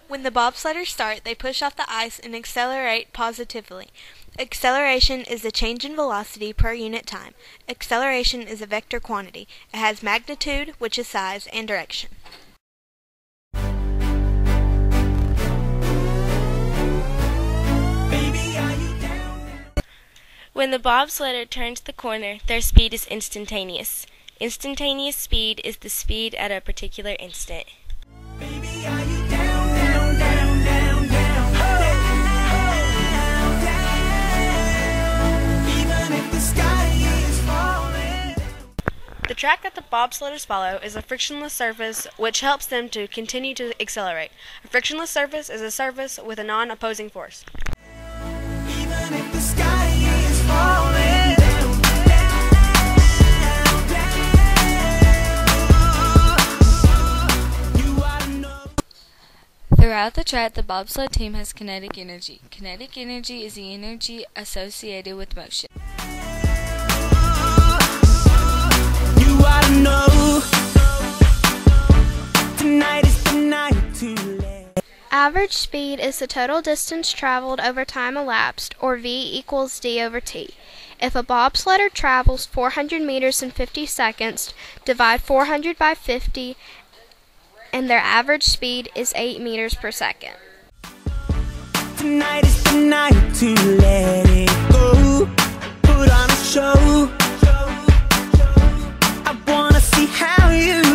When the bobsledders start, they push off the ice and accelerate positively. Acceleration is the change in velocity per unit time. Acceleration is a vector quantity. It has magnitude, which is size, and direction. When the bobsledder turns the corner, their speed is instantaneous. Instantaneous speed is the speed at a particular instant. Baby, are you down, down, down, down, down, down, down, even if the sky is falling. The track that the bobsledders follow is a frictionless surface which helps them to continue to accelerate. A frictionless surface is a surface with a non-opposing force. Even if the sky is falling. Throughout the track, the bobsled team has kinetic energy. Kinetic energy is the energy associated with motion. You ought to know, tonight is the night to let. Average speed is the total distance traveled over time elapsed, or V equals D over T. If a bobsledder travels 400 meters in 50 seconds, divide 400 by 50, and their average speed is 8 meters per second. Tonight is the night to let it go. Put on a show. I wanna see how you